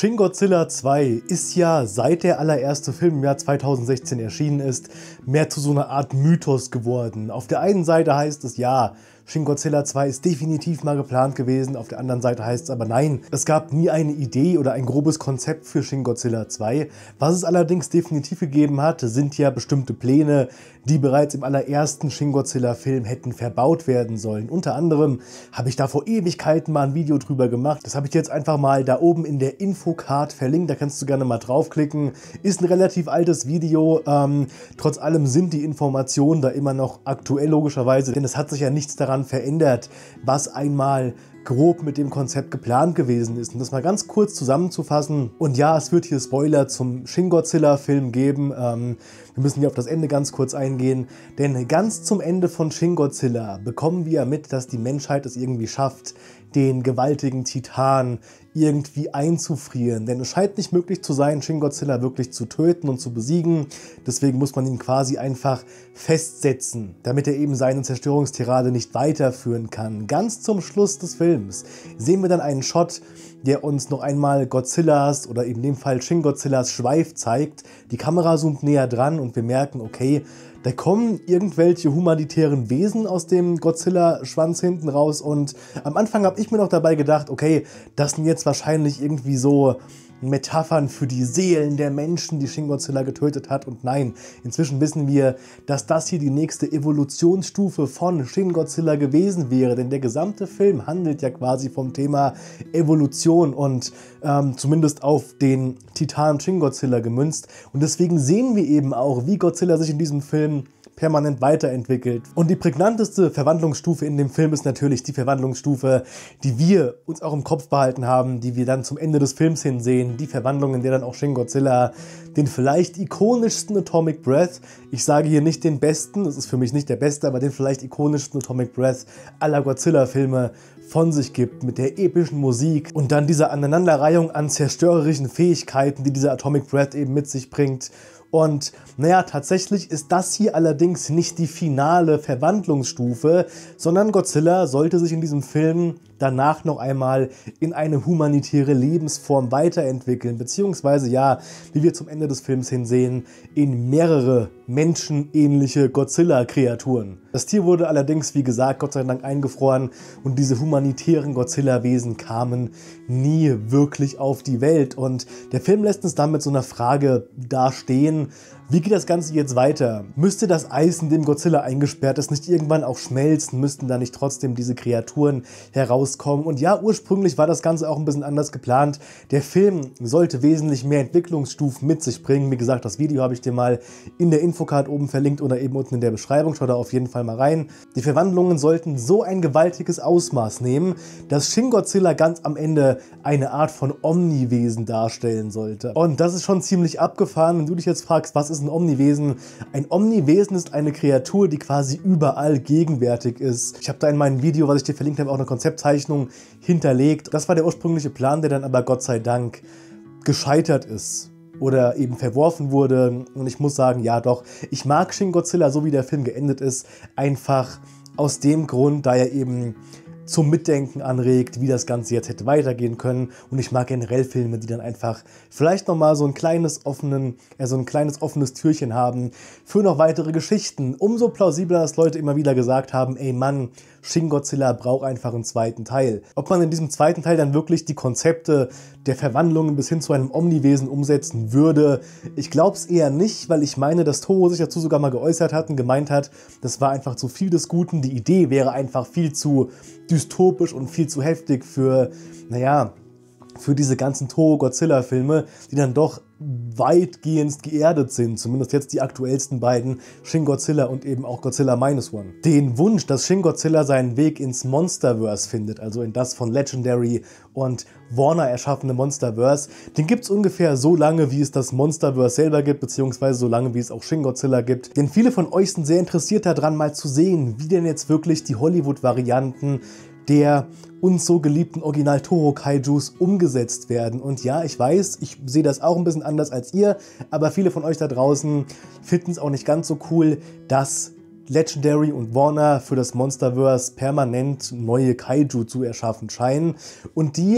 Shin Godzilla 2 ist ja, seit der allererste Film im Jahr 2016 erschienen ist, mehr zu so einer Art Mythos geworden. Auf der einen Seite heißt es, ja, Shin Godzilla 2 ist definitiv mal geplant gewesen, auf der anderen Seite heißt es aber nein. Es gab nie eine Idee oder ein grobes Konzept für Shin Godzilla 2. Was es allerdings definitiv gegeben hat, sind ja bestimmte Pläne, die bereits im allerersten Shin Godzilla Film hätten verbaut werden sollen. Unter anderem habe ich da vor Ewigkeiten mal ein Video drüber gemacht. Das habe ich jetzt einfach mal da oben in der Infocard verlinkt, da kannst du gerne mal draufklicken. Ist ein relativ altes Video, trotz allem sind die Informationen da immer noch aktuell logischerweise, denn es hat sich ja nichts daran verändert, was einmal grob mit dem Konzept geplant gewesen ist. Um das mal ganz kurz zusammenzufassen, und ja, es wird hier Spoiler zum Shin Godzilla Film geben, wir müssen hier auf das Ende ganz kurz eingehen, denn ganz zum Ende von Shin Godzilla bekommen wir mit, dass die Menschheit es irgendwie schafft, den gewaltigen Titan irgendwie einzufrieren. Denn es scheint nicht möglich zu sein, Shin Godzilla wirklich zu töten und zu besiegen. Deswegen muss man ihn quasi einfach festsetzen, damit er eben seine Zerstörungstirade nicht weiterführen kann. Ganz zum Schluss des Films sehen wir dann einen Shot, der uns noch einmal Godzillas oder in dem Fall Shin Godzillas Schweif zeigt. Die Kamera zoomt näher dran und wir merken, okay, da kommen irgendwelche humanitären Wesen aus dem Godzilla-Schwanz hinten raus und am Anfang habe ich mir noch dabei gedacht, okay, das sind jetzt wahrscheinlich irgendwie so Metaphern für die Seelen der Menschen, die Shin Godzilla getötet hat, und nein, inzwischen wissen wir, dass das hier die nächste Evolutionsstufe von Shin Godzilla gewesen wäre, denn der gesamte Film handelt ja quasi vom Thema Evolution und zumindest auf den Titan Shin Godzilla gemünzt, und deswegen sehen wir eben auch, wie Godzilla sich in diesem Film permanent weiterentwickelt. Und die prägnanteste Verwandlungsstufe in dem Film ist natürlich die Verwandlungsstufe, die wir uns auch im Kopf behalten haben, die wir dann zum Ende des Films hinsehen. Die Verwandlung, in der dann auch Shin Godzilla den vielleicht ikonischsten Atomic Breath, ich sage hier nicht den besten, das ist für mich nicht der beste, aber den vielleicht ikonischsten Atomic Breath aller Godzilla-Filme von sich gibt, mit der epischen Musik und dann dieser Aneinanderreihung an zerstörerischen Fähigkeiten, die dieser Atomic Breath eben mit sich bringt. Und naja, tatsächlich ist das hier allerdings nicht die finale Verwandlungsstufe, sondern Godzilla sollte sich in diesem Film danach noch einmal in eine humanitäre Lebensform weiterentwickeln, beziehungsweise ja, wie wir zum Ende des Films hinsehen, in mehrere menschenähnliche Godzilla-Kreaturen. Das Tier wurde allerdings, wie gesagt, Gott sei Dank eingefroren und diese humanitären Godzilla-Wesen kamen nie wirklich auf die Welt. Und der Film lässt uns dann mit so einer Frage dastehen: Wie geht das Ganze jetzt weiter? Müsste das Eis, in dem Godzilla eingesperrt ist, nicht irgendwann auch schmelzen? Müssten da nicht trotzdem diese Kreaturen herauskommen? Und ja, ursprünglich war das Ganze auch ein bisschen anders geplant. Der Film sollte wesentlich mehr Entwicklungsstufen mit sich bringen. Wie gesagt, das Video habe ich dir mal in der Infocard oben verlinkt oder eben unten in der Beschreibung. Schau da auf jeden Fall mal rein. Die Verwandlungen sollten so ein gewaltiges Ausmaß nehmen, dass Shin Godzilla ganz am Ende eine Art von Omniwesen darstellen sollte. Und das ist schon ziemlich abgefahren, wenn du dich jetzt fragst, was ist ein Omniwesen? Ein Omniwesen ist eine Kreatur, die quasi überall gegenwärtig ist. Ich habe da in meinem Video, was ich dir verlinkt habe, auch eine Konzeptzeichnung hinterlegt. Das war der ursprüngliche Plan, der dann aber Gott sei Dank gescheitert ist oder eben verworfen wurde. Und ich muss sagen, ja doch, ich mag Shin Godzilla, so wie der Film geendet ist, einfach aus dem Grund, da er eben zum Mitdenken anregt, wie das Ganze jetzt hätte weitergehen können. Und ich mag generell Filme, die dann einfach vielleicht nochmal so ein kleines offenes Türchen haben für noch weitere Geschichten. Umso plausibler, dass Leute immer wieder gesagt haben, ey Mann, Shin Godzilla braucht einfach einen zweiten Teil. Ob man in diesem zweiten Teil dann wirklich die Konzepte der Verwandlungen bis hin zu einem Omniwesen umsetzen würde, ich glaube es eher nicht, weil ich meine, dass Toho sich dazu sogar mal geäußert hat und gemeint hat, das war einfach zu viel des Guten, die Idee wäre einfach viel zu dystopisch und viel zu heftig für, naja, für diese ganzen Toho-Godzilla-Filme, die dann doch weitgehend geerdet sind, zumindest jetzt die aktuellsten beiden, Shin Godzilla und eben auch Godzilla Minus One. Den Wunsch, dass Shin Godzilla seinen Weg ins Monsterverse findet, also in das von Legendary und Warner erschaffene Monsterverse, den gibt es ungefähr so lange, wie es das Monsterverse selber gibt, beziehungsweise so lange, wie es auch Shin Godzilla gibt. Denn viele von euch sind sehr interessiert daran, mal zu sehen, wie denn jetzt wirklich die Hollywood-Varianten der uns so geliebten Original-Toho-Kaijus umgesetzt werden. Und ja, ich weiß, ich sehe das auch ein bisschen anders als ihr, aber viele von euch da draußen finden es auch nicht ganz so cool, dass Legendary und Warner für das Monsterverse permanent neue Kaiju zu erschaffen scheinen und die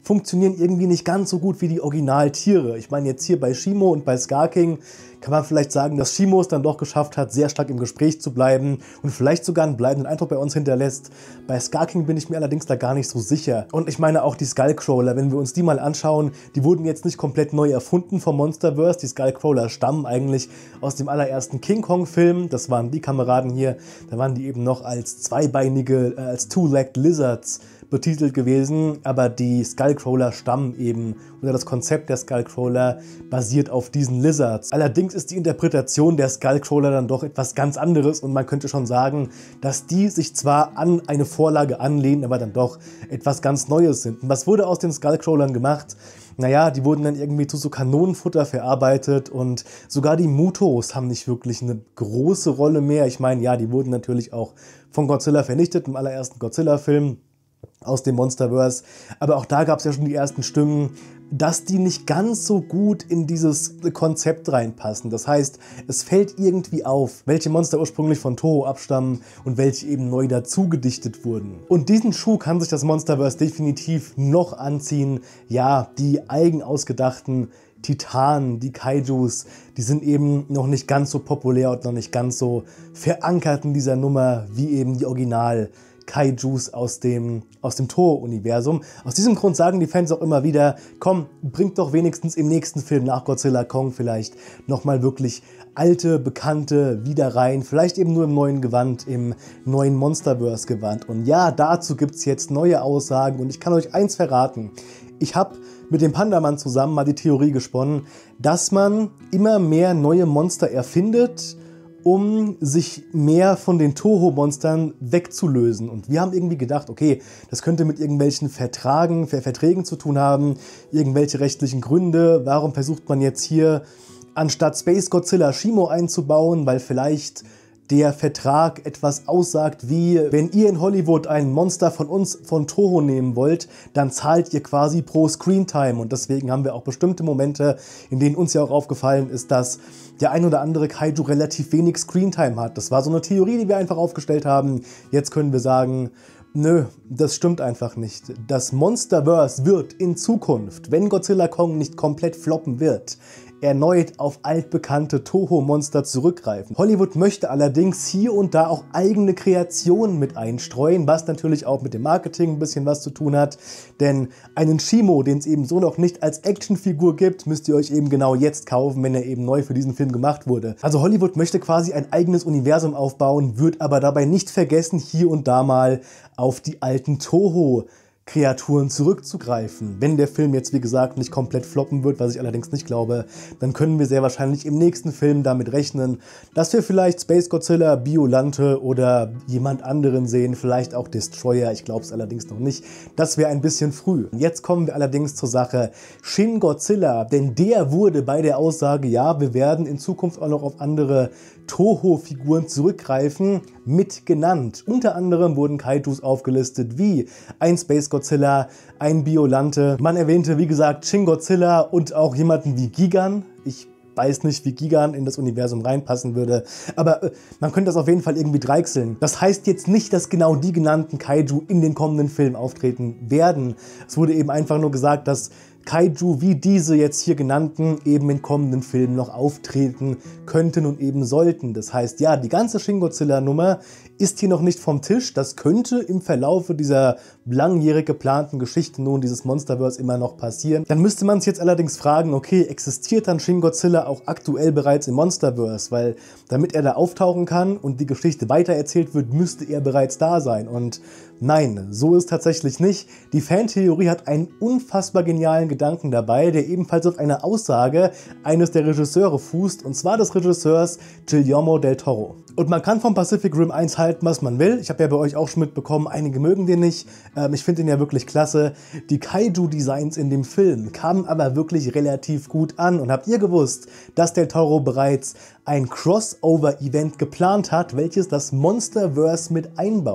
funktionieren irgendwie nicht ganz so gut wie die Originaltiere. Ich meine, jetzt hier bei Shimo und bei Skarking kann man vielleicht sagen, dass Shimo es dann doch geschafft hat, sehr stark im Gespräch zu bleiben und vielleicht sogar einen bleibenden Eindruck bei uns hinterlässt. Bei Skarking bin ich mir allerdings da gar nicht so sicher. Und ich meine auch die Skullcrawler, wenn wir uns die mal anschauen, die wurden jetzt nicht komplett neu erfunden vom Monsterverse. Die Skullcrawler stammen eigentlich aus dem allerersten King Kong-Film. Das waren die Kameraden hier, da waren die eben noch als zweibeinige, als Two-Legged Lizards betitelt gewesen, aber die Skullcrawler stammen eben, oder das Konzept der Skullcrawler basiert auf diesen Lizards. Allerdings ist die Interpretation der Skullcrawler dann doch etwas ganz anderes und man könnte schon sagen, dass die sich zwar an eine Vorlage anlehnen, aber dann doch etwas ganz Neues sind. Und was wurde aus den Skullcrawlern gemacht? Naja, die wurden dann irgendwie zu so Kanonenfutter verarbeitet und sogar die Mutos haben nicht wirklich eine große Rolle mehr. Ich meine, ja, die wurden natürlich auch von Godzilla vernichtet im allerersten Godzilla-Film aus dem Monsterverse, aber auch da gab es ja schon die ersten Stimmen, dass die nicht ganz so gut in dieses Konzept reinpassen. Das heißt, es fällt irgendwie auf, welche Monster ursprünglich von Toho abstammen und welche eben neu dazu gedichtet wurden. Und diesen Schuh kann sich das Monsterverse definitiv noch anziehen. Ja, die eigen ausgedachten Titanen, die Kaijus, die sind eben noch nicht ganz so populär und noch nicht ganz so verankert in dieser Nummer wie eben die Original Kaijus aus dem Toho-Universum. Aus diesem Grund sagen die Fans auch immer wieder, komm, bringt doch wenigstens im nächsten Film nach Godzilla Kong vielleicht nochmal wirklich alte, bekannte wieder rein, vielleicht eben nur im neuen Gewand, im neuen Monsterverse-Gewand. Und ja, dazu gibt es jetzt neue Aussagen und ich kann euch eins verraten. Ich habe mit dem Pandamann zusammen mal die Theorie gesponnen, dass man immer mehr neue Monster erfindet, um sich mehr von den Toho-Monstern wegzulösen. Und wir haben irgendwie gedacht, okay, das könnte mit irgendwelchen Verträgen zu tun haben, irgendwelche rechtlichen Gründe. Warum versucht man jetzt hier anstatt Space Godzilla Shimo einzubauen, weil vielleicht der Vertrag etwas aussagt wie, wenn ihr in Hollywood ein Monster von uns, von Toho nehmen wollt, dann zahlt ihr quasi pro Screentime. Und deswegen haben wir auch bestimmte Momente, in denen uns ja auch aufgefallen ist, dass der ein oder andere Kaiju relativ wenig Screentime hat. Das war so eine Theorie, die wir einfach aufgestellt haben. Jetzt können wir sagen, nö, das stimmt einfach nicht. Das Monsterverse wird in Zukunft, wenn Godzilla Kong nicht komplett floppen wird, erneut auf altbekannte Toho-Monster zurückgreifen. Hollywood möchte allerdings hier und da auch eigene Kreationen mit einstreuen, was natürlich auch mit dem Marketing ein bisschen was zu tun hat, denn einen Shimo, den es eben so noch nicht als Actionfigur gibt, müsst ihr euch eben genau jetzt kaufen, wenn er eben neu für diesen Film gemacht wurde. Also Hollywood möchte quasi ein eigenes Universum aufbauen, wird aber dabei nicht vergessen, hier und da mal auf die alten Toho-Kreaturen zurückzugreifen. Wenn der Film jetzt, wie gesagt, nicht komplett floppen wird, was ich allerdings nicht glaube, dann können wir sehr wahrscheinlich im nächsten Film damit rechnen, dass wir vielleicht Space Godzilla, Biolante oder jemand anderen sehen, vielleicht auch Destroyer, ich glaube es allerdings noch nicht. Das wäre ein bisschen früh. Jetzt kommen wir allerdings zur Sache Shin Godzilla, denn der wurde bei der Aussage, ja, wir werden in Zukunft auch noch auf andere Toho-Figuren zurückgreifen, mit genannt. Unter anderem wurden Kaijus aufgelistet wie ein Space Godzilla, ein Biolante. Man erwähnte, wie gesagt, Shin Godzilla und auch jemanden wie Gigan. Ich weiß nicht, wie Gigan in das Universum reinpassen würde, aber man könnte das auf jeden Fall irgendwie dreichseln. Das heißt jetzt nicht, dass genau die genannten Kaiju in den kommenden Filmen auftreten werden. Es wurde eben einfach nur gesagt, dass Kaiju wie diese jetzt hier genannten eben in kommenden Filmen noch auftreten könnten und eben sollten. Das heißt, ja, die ganze Shin Godzilla-Nummer ist hier noch nicht vom Tisch. Das könnte im Verlaufe dieser langjährig geplanten Geschichte nun dieses Monsterverse immer noch passieren. Dann müsste man sich jetzt allerdings fragen, okay, existiert dann Shin Godzilla auch aktuell bereits im Monsterverse? Weil damit er da auftauchen kann und die Geschichte weitererzählt wird, müsste er bereits da sein. Und nein, so ist tatsächlich nicht. Die Fantheorie hat einen unfassbar genialen Gedanken dabei, der ebenfalls auf einer Aussage eines der Regisseure fußt, und zwar des Regisseurs Guillermo del Toro. Und man kann vom Pacific Rim 1 halten, was man will. Ich habe ja bei euch auch schon mitbekommen, einige mögen den nicht. Ich finde den ja wirklich klasse. Die Kaiju-Designs in dem Film kamen aber wirklich relativ gut an. Und habt ihr gewusst, dass del Toro bereits ein Crossover-Event geplant hat, welches das Monsterverse mit einbaut?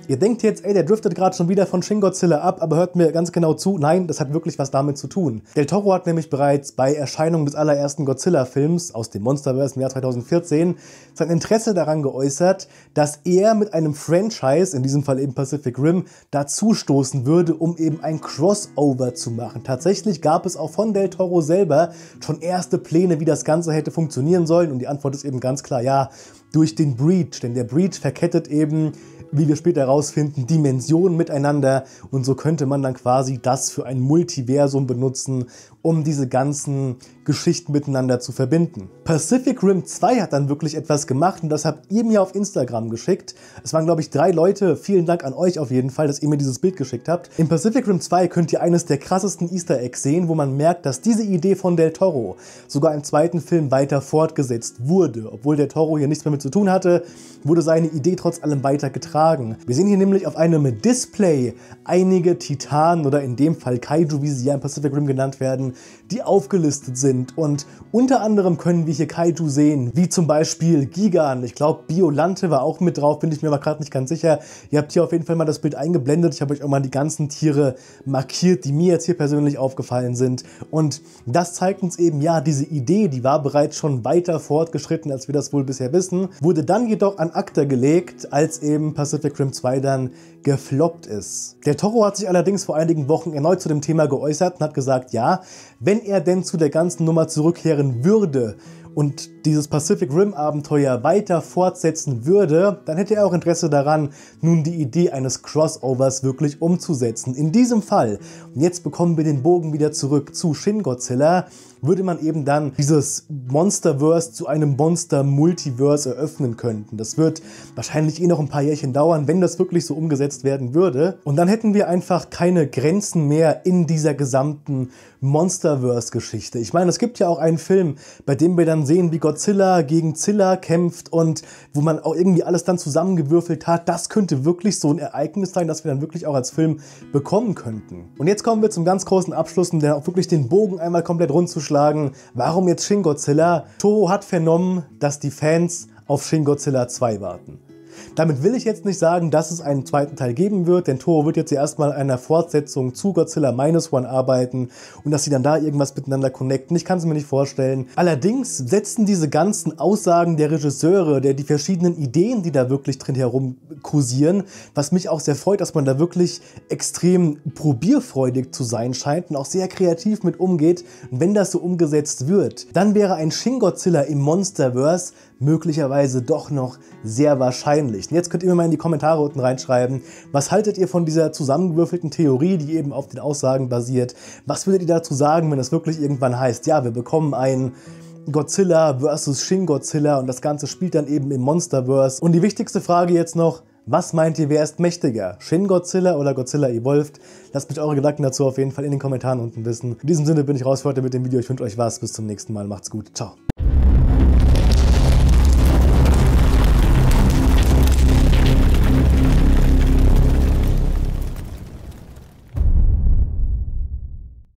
Ihr denkt jetzt, ey, der driftet gerade schon wieder von Shin Godzilla ab, aber hört mir ganz genau zu, nein, das hat wirklich was damit zu tun. Del Toro hat nämlich bereits bei Erscheinung des allerersten Godzilla-Films aus dem Monsterverse im Jahr 2014 sein Interesse daran geäußert, dass er mit einem Franchise, in diesem Fall eben Pacific Rim, dazustoßen würde, um eben ein Crossover zu machen. Tatsächlich gab es auch von Del Toro selber schon erste Pläne, wie das Ganze hätte funktionieren sollen, und die Antwort ist eben ganz klar ja, durch den Breach, denn der Breach verkettet eben, wie wir später herausfinden, Dimensionen miteinander, und so könnte man dann quasi das für ein Multiversum benutzen, um diese ganzen Geschichten miteinander zu verbinden. Pacific Rim 2 hat dann wirklich etwas gemacht, und das habt ihr mir auf Instagram geschickt. Es waren, glaube ich, 3 Leute. Vielen Dank an euch auf jeden Fall, dass ihr mir dieses Bild geschickt habt. In Pacific Rim 2 könnt ihr eines der krassesten Easter Eggs sehen, wo man merkt, dass diese Idee von Del Toro sogar im zweiten Film weiter fortgesetzt wurde. Obwohl Del Toro hier nichts mehr mit zu tun hatte, wurde seine Idee trotz allem weitergetragen. Wir sehen hier nämlich auf einem Display einige Titanen, oder in dem Fall Kaiju, wie sie ja in Pacific Rim genannt werden, die aufgelistet sind, und unter anderem können wir hier Kaiju sehen, wie zum Beispiel Gigan. Ich glaube, Biolante war auch mit drauf, bin ich mir aber gerade nicht ganz sicher. Ihr habt hier auf jeden Fall mal das Bild eingeblendet. Ich habe euch auch mal die ganzen Tiere markiert, die mir jetzt hier persönlich aufgefallen sind, und das zeigt uns eben, ja, diese Idee, die war bereits schon weiter fortgeschritten, als wir das wohl bisher wissen, wurde dann jedoch an acta gelegt, als eben Pacific Rim 2 dann gefloppt ist. Del Toro hat sich allerdings vor einigen Wochen erneut zu dem Thema geäußert und hat gesagt, ja, wenn er denn zu der ganzen Nummer zurückkehren würde und dieses Pacific Rim Abenteuer weiter fortsetzen würde, dann hätte er auch Interesse daran, nun die Idee eines Crossovers wirklich umzusetzen. In diesem Fall, und jetzt bekommen wir den Bogen wieder zurück zu Shin Godzilla, würde man eben dann dieses Monsterverse zu einem Monster-Multiverse eröffnen können. Das wird wahrscheinlich noch ein paar Jährchen dauern, wenn das wirklich so umgesetzt werden würde. Und dann hätten wir einfach keine Grenzen mehr in dieser gesamten Monsterverse-Geschichte. Ich meine, es gibt ja auch einen Film, bei dem wir dann sehen, wie Godzilla gegen Zilla kämpft und wo man auch irgendwie alles dann zusammengewürfelt hat. Das könnte wirklich so ein Ereignis sein, das wir dann wirklich auch als Film bekommen könnten. Und jetzt kommen wir zum ganz großen Abschluss, um dann auch wirklich den Bogen einmal komplett rund zu schlagen. Warum jetzt Shin Godzilla? Toho hat vernommen, dass die Fans auf Shin Godzilla 2 warten. Damit will ich jetzt nicht sagen, dass es einen zweiten Teil geben wird, denn Toho wird jetzt ja erstmal an einer Fortsetzung zu Godzilla Minus One arbeiten und dass sie dann da irgendwas miteinander connecten. Ich kann es mir nicht vorstellen. Allerdings setzen diese ganzen Aussagen der Regisseure, die verschiedenen Ideen, die da wirklich drin herum kursieren, was mich auch sehr freut, dass man da wirklich extrem probierfreudig zu sein scheint und auch sehr kreativ mit umgeht. Und wenn das so umgesetzt wird, dann wäre ein Shin Godzilla im Monsterverse möglicherweise doch noch sehr wahrscheinlich. Und jetzt könnt ihr mir mal in die Kommentare unten reinschreiben, was haltet ihr von dieser zusammengewürfelten Theorie, die eben auf den Aussagen basiert? Was würdet ihr dazu sagen, wenn es wirklich irgendwann heißt, ja, wir bekommen ein Godzilla versus Shin Godzilla und das Ganze spielt dann eben im Monsterverse? Und die wichtigste Frage jetzt noch, was meint ihr, wer ist mächtiger? Shin Godzilla oder Godzilla Evolved? Lasst mich eure Gedanken dazu auf jeden Fall in den Kommentaren unten wissen. In diesem Sinne bin ich raus für heute mit dem Video. Ich wünsche euch was. Bis zum nächsten Mal. Macht's gut. Ciao.